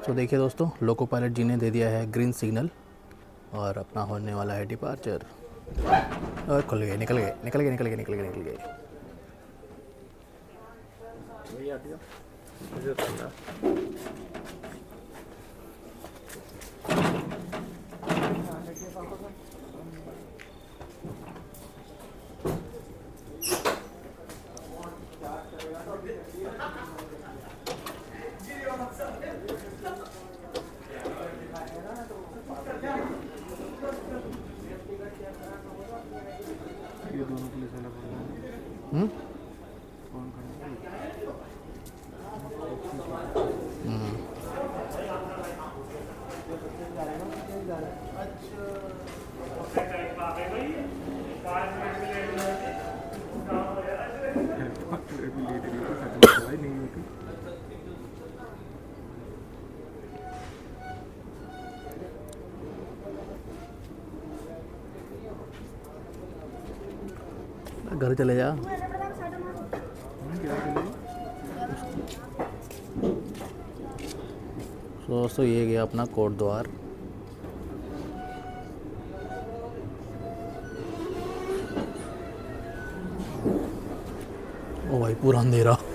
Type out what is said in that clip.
तो देखिए दोस्तों, लोको पायलट जी ने दे दिया है ग्रीन सिग्नल और अपना होने वाला है डिपार्चर। और खुल गए, निकल गए निकल गए निकल गए निकल गए निकल गए। ये दोनों पुलिस वाला बोल रहा है कौन खड़ा है नहीं होती। घर चले जा। तो दोस्तों ये गया अपना कोट द्वार। ओ भाई पूरा अंधेरा।